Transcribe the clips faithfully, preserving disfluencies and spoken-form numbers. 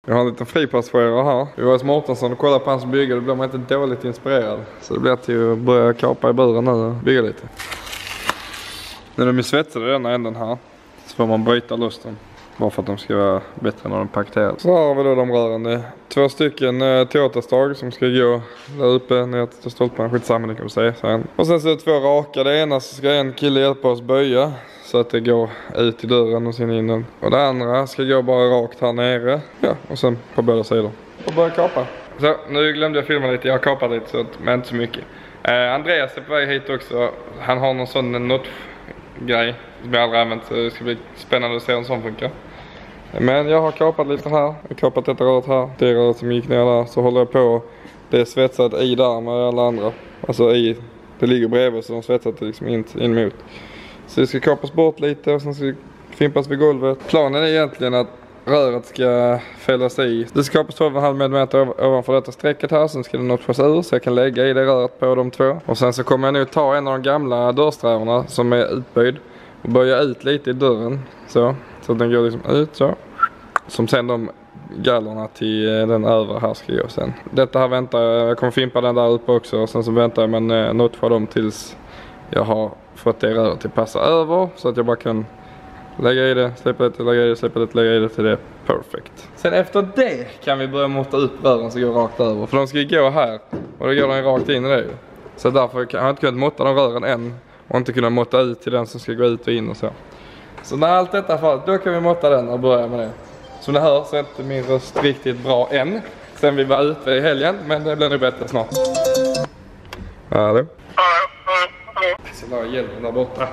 Jag har en liten fripassagerare här. Vi var hos Mårtensson och kollade på hans bygge. Då blir man inte dåligt inspirerad. Så det blir till att börja kapa i buren nu och bygga lite. När de är svetsade i den änden här så får man bryta lusten. Bara för att de ska vara bättre när de paketeras. Så här har vi då de rörande. Två stycken eh, Toyota-stag som ska gå där uppe ner till stolpen. Skitsamma, det kan vi säga sen. Och sen så är det två raka. Det ena så ska en kille hjälpa oss böja. Så att det går ut i dörren och sen in den. Och det andra ska gå bara rakt här nere. Ja, och sen på båda sidor. Och börja kapa. Så, nu glömde jag filma lite. Jag har kapat lite, så att, men inte så mycket. Eh, Andreas är på väg hit också. Han har någon sån not-grej som jag aldrig använt. Så det ska bli spännande att se hur en sån funkar. Men jag har kapat lite här. Jag har kapat detta röret här. Det röret som gick ner där. Så håller jag på. Det är svetsat i där med alla andra. Alltså i. Det ligger bredvid så de svetsat det liksom in, in mot. Så det ska kapas bort lite och sen ska det fimpas vid golvet. Planen är egentligen att röret ska fällas i. Det ska kapas tolv komma fem millimeter ovanför detta strecket här. Sen ska det notchas ur så jag kan lägga i det röret på de två. Och sen så kommer jag nu ta en av de gamla dörrsträvarna som är utböjd. Och böja ut lite i dörren. Så, så att den går liksom ut så. Som sen de gallerna till den övre här ska gå sen. Detta här väntar jag. Jag kommer fimpa den där uppe också. Och sen så väntar jag med en notcha dem tills jag har fått det röret till passa över. Så att jag bara kan lägga i det, släppa lite, lägga i det, släppa lite, lägga i det till det. Perfekt. Sen efter det kan vi börja måtta upp rören så går rakt över. För de ska ju gå här. Och då går de rakt in i det. Så därför har jag inte kunnat måtta de rören än. Och inte kunna måtta ut till den som ska gå ut och in och så. Så när allt detta är fallet, då kan vi måtta den och börja med det. Som ni hör så är inte min röst riktigt bra än. Sen vi var ute i helgen, men det blir nog bättre snart. Hallå? Så la jag hjälpen där borta.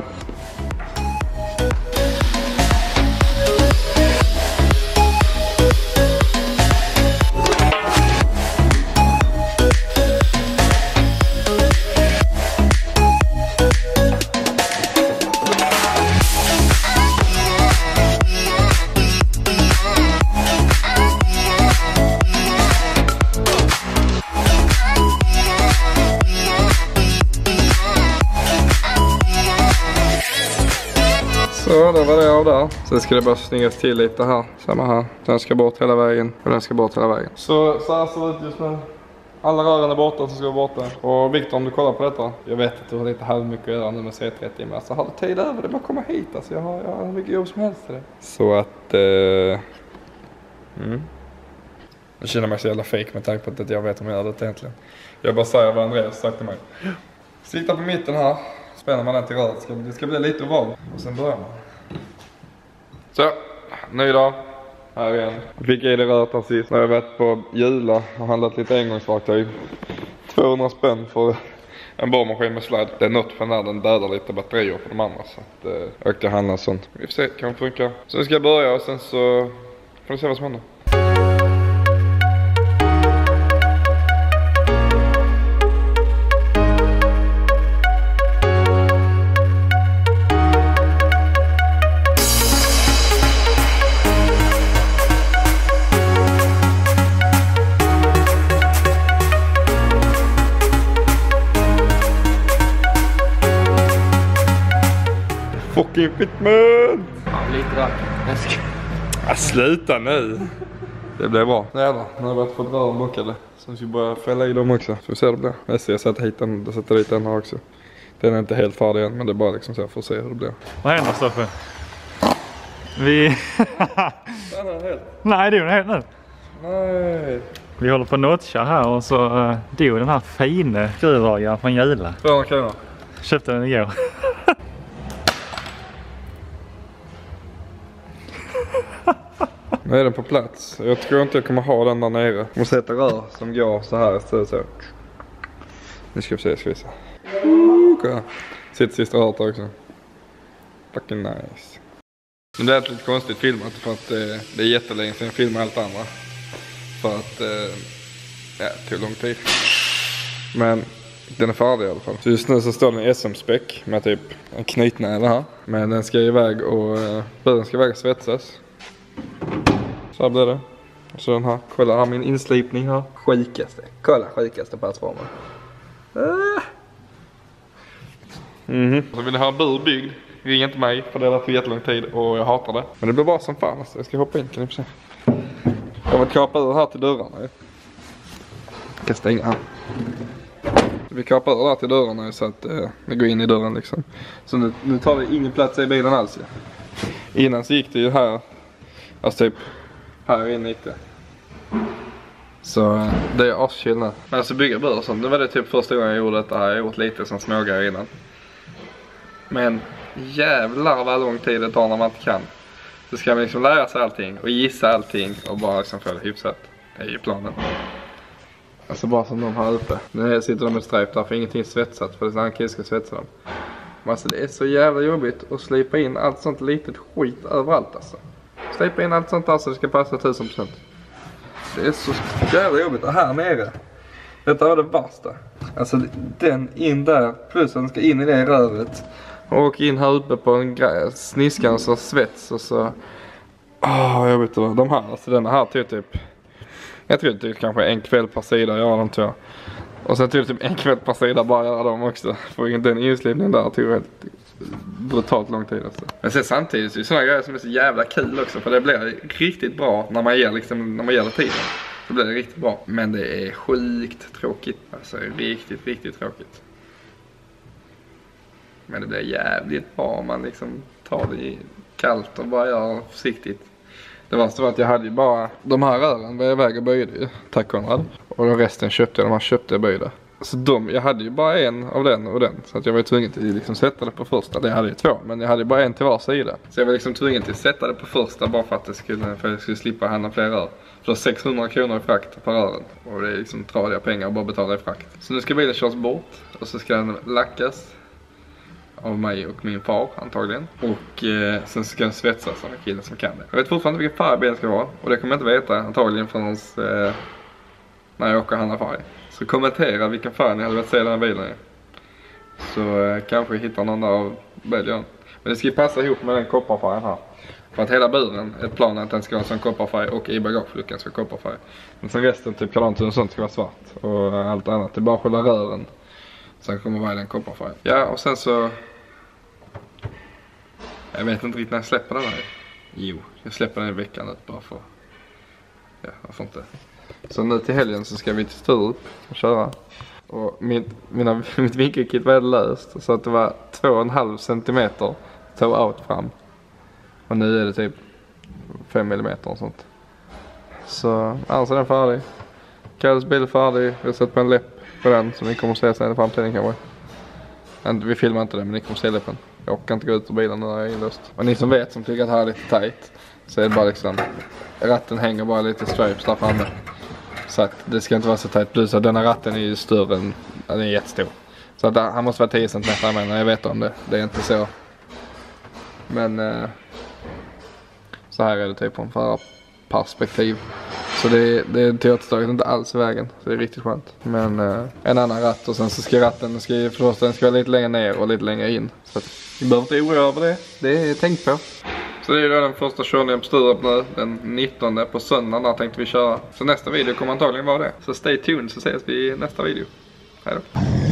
Så det var det av där. Sen ska det bara snyggas till lite här. Samma här. Den ska bort hela vägen. Och den ska bort hela vägen. Så, så här ser det ut just nu. Alla rören är borta som ska vara borta. Och Victor, om du kollar på detta. Jag vet att du har lite halv mycket att göra nu med C trettio. Men alltså har du tid över det, bara komma hit. Alltså jag har, jag har mycket jobb som helst till det. Så att... Eh... Mm. Jag känner mig så jävla fake med tanke på att jag vet om jag gör det egentligen. Jag bara säger vad Andreas sagt till mig. Sikta på mitten här. Spänner man den till röret. Det ska bli lite oval. Och sen börjar man. Så, ny dag. Här igen. Jag fick i det röret här sist. När jag varit på Jula och handlat lite engångsverktyg. tvåhundra spänn för en borrmaskin med sladd. Det är något för när den dödar lite batterier på de andra. Så att jag äh, ökade handla sånt. Vi får se, kan det funka. Så nu ska jag börja och sen så får vi se vad som händer. Fucking fitment! Ja, lite rack. Jag ska... Ah, sluta nu! Det blir bra. Jävlar, nu har jag fått rören bockade. Så vi ska bara fälla i dem också. Så vi ser hur det blir. Jag ser, jag sätter hit den, jag sätter dit den här också. Den är inte helt färdig än, men det är bara liksom så för att se hur det blir. Vad händer, Stoffe? Vi... Den är helt. Nej, det är den helt nu. Nej. Vi håller på att notcha här och så uh, dog den här fina skruvdragaren från Jula. tvåhundra kronor. Köpte den igår. Nu är den på plats. Jag tror inte jag kommer ha den där nere. Jag måste sätta rör som går så här istället så. Nu ska vi se, ska vi se. Okay. Sitt sista rört också. Fucking nice. Men det är lite konstigt filmat för att eh, det är jättelänge sedan jag filmar allt andra. För att eh, ja, det tog lång tid. Men den är färdig i alla fall. Så just nu så står den i S M-spec med typ en knytnäve här. Men den ska iväg och eh, den ska iväg och svetsas. Så här blir det. Och så den här. Kolla här min inslipning här. Skikaste. Kolla skikaste plattformen. Ah. Mhm. Så vill ni ha en bur byggd. Ring inte mig för det har varit för jättelång tid och jag hatar det. Men det blir bra som fan. Alltså. Jag ska hoppa in, kan ni få se. Jag har varit kapad ur här till dörrarna. Jag kan stänga här. Vi kapar ur här till dörrarna så att eh, vi går in i dörren liksom. Så nu, nu tar vi ingen plats i bilen alls. Ja. Innan så gick det ju här. Alltså typ här inne gick det. Så det är aschill nu. Men alltså bygga bör och sånt. Nu var det typ första gången jag gjorde detta här. Jag har gjort lite som smågrejer innan. Men jävlar vad lång tid det tar när man inte kan. Så ska man liksom lära sig allting och gissa allting och bara liksom få det hyfsat. Det är ju planen. Alltså bara som de här uppe. Nu sitter de med strejp där för ingenting är svetsat. För det är en kille ska svetsa dem. Men alltså det är så jävla jobbigt att slipa in allt sånt litet skit överallt alltså. Slipa in allt sånt där så det ska passa tusen procent. Det är så jävla jobbigt. Och här nere. Detta var det värsta. Alltså den in där. Plus den ska in i det röret. Och in här uppe på en grej. Sniskan så svets och så. Åh oh, jag vet inte. De här. Alltså den här tog typ. Jag tror det är kanske en kväll per sida göra dem tror jag. Och sen tog det typ en kväll per sida bara göra dem också. För den inslipningen där tog helt brutalt lång tid alltså. Men sen samtidigt så är det sådana grejer som är så jävla kul också. För det blir riktigt bra när man ger, liksom, när man ger det tiden. Så blir det riktigt bra. Men det är sjukt tråkigt. Alltså riktigt, riktigt tråkigt. Men det blir jävligt bra om man liksom tar det i kallt och bara gör försiktigt. Det värsta var att jag hade ju bara de här rören var jag iväg och böjde ju, tack Konrad. Och resten köpte jag, de här köpte jag böjde. Så de, jag hade ju bara en av den och den. Så att jag var ju tvungen till att liksom sätta det på första. Det hade ju två, men jag hade ju bara en till var sida. Så jag var liksom tvungen till att sätta det på första bara för att, det skulle, för att jag skulle slippa handla fler rör. För det var sexhundra kronor i frakt på rören. Och det är liksom tradiga pengar att bara betala i frakt. Så nu ska bilen köras bort och så ska den lackas. Av mig och min far antagligen. Och eh, sen ska den svetsas av en kille som kan det. Jag vet fortfarande vilken färg bilen ska vara. Och det kommer jag inte veta antagligen förrän eh, när jag åker och handlar färg. Så kommentera vilken färg ni hade velat se den här bilen i. Så eh, kanske vi hittar någon där av Belgien. Men det ska ju passa ihop med den kopparfärgen här. För att hela buren, ett plan att den ska vara sån kopparfärg och i bagageluckan ska vara kopparfärg. Men sen resten, typ kalanten och sånt ska vara svart. Och allt annat, det är bara själva rören. Sen kommer vara den kopparfärgen. Ja, och sen så... Jag vet inte riktigt när jag släpper den här. Jo, jag släpper den i veckan ut bara för... Ja, varför inte. Så nu till helgen så ska vi till Sturup och köra. Och min, mina, mitt vinkelkit var löst. Så att det var två och en halv centimeter toe out fram. Och nu är det typ fem millimeter och sånt. Så alltså är den färdig. Kalles bil är färdig. Vi har sett på en läpp på den som ni kommer att se sen i framtiden kanske. Vi filmar inte det, men ni kommer att se läppen. Jag kan inte gå ut ur bilen när jag är inlöst. Och ni som vet, som tycker att det här är lite tight, så är det bara liksom, ratten hänger bara lite stripes där framme. Så att det ska inte vara så tight. Plus att denna ratten är ju större än, den är jättestor. Så att han måste vara tio centimeter med när jag vet om det. Det är inte så. Men eh, så här är det typ på en förarperspektiv. Så det, det är teaterstaget inte alls i vägen. Så det är riktigt skönt. Men eh, en annan ratt och sen så ska ratten ska, först, den ska vara lite längre ner och lite längre in. Så att vi behöver inte oroa över det. Det är tänkt på. Så det är då den första körningen på Sturup nu. Den nittonde på söndagen där tänkte vi köra. Så nästa video kommer antagligen vara det. Så stay tuned så ses vi i nästa video. Hej då.